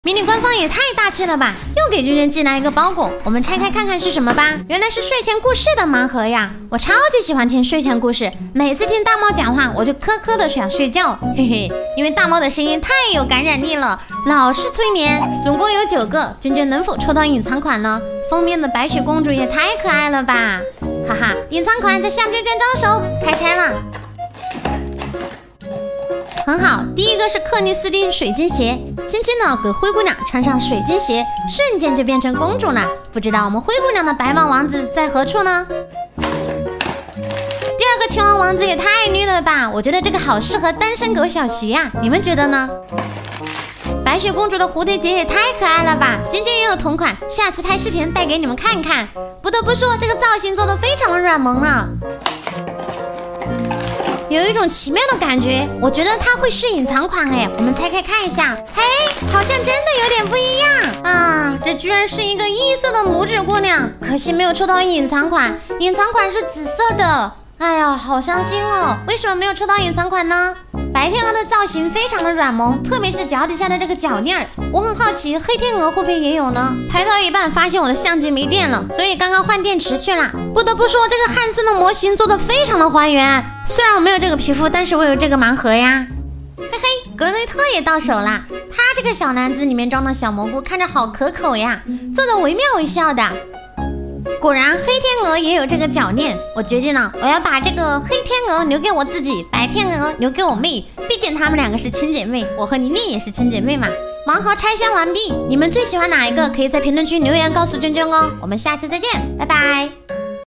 迷你官方也太大气了吧！又给君君寄来一个包裹，我们拆开看看是什么吧。原来是睡前故事的盲盒呀！我超级喜欢听睡前故事，每次听大猫讲话，我就磕磕的想睡觉，嘿嘿，因为大猫的声音太有感染力了，老是催眠。总共有9个，君君能否抽到隐藏款呢？封面的白雪公主也太可爱了吧！哈哈，隐藏款在向君君招手，开拆了。很好，第一个是克里斯汀水晶鞋，轻轻的给灰姑娘穿上水晶鞋，瞬间就变成公主了。不知道我们灰姑娘的白马王子在何处呢？第二个青蛙王子也太绿了吧！我觉得这个好适合单身狗小徐呀，你们觉得呢？白雪公主的蝴蝶结也太可爱了吧！君君也有同款，下次拍视频带给你们看看。不得不说，这个造型做的非常的软萌啊。有一种奇妙的感觉，我觉得它会是隐藏款哎，我们拆开看一下，嘿，好像真的有点不一样啊！这居然是一个异色的拇指姑娘，可惜没有抽到隐藏款，隐藏款是紫色的，哎呀，好伤心哦！为什么没有抽到隐藏款呢？白天鹅的造型非常的软萌，特别是脚底下的这个脚链儿，我很好奇黑天鹅会不会也有呢？拍到一半发现我的相机没电了，所以刚刚换电池去了。不得不说，这个汉森的模型做的非常的还原，虽然我没有这个皮肤，但是我有这个盲盒呀。嘿嘿，格雷特也到手啦，他这个小篮子里面装的小蘑菇看着好可口呀，做的惟妙惟肖的。果然黑天鹅也有这个脚链，我决定了，我要把这个黑天鹅留给我自己，白天鹅留给我妹，毕竟她们2个是亲姐妹，我和妮妮也是亲姐妹嘛。盲盒拆箱完毕，你们最喜欢哪一个？可以在评论区留言告诉娟娟哦。我们下期再见，拜拜。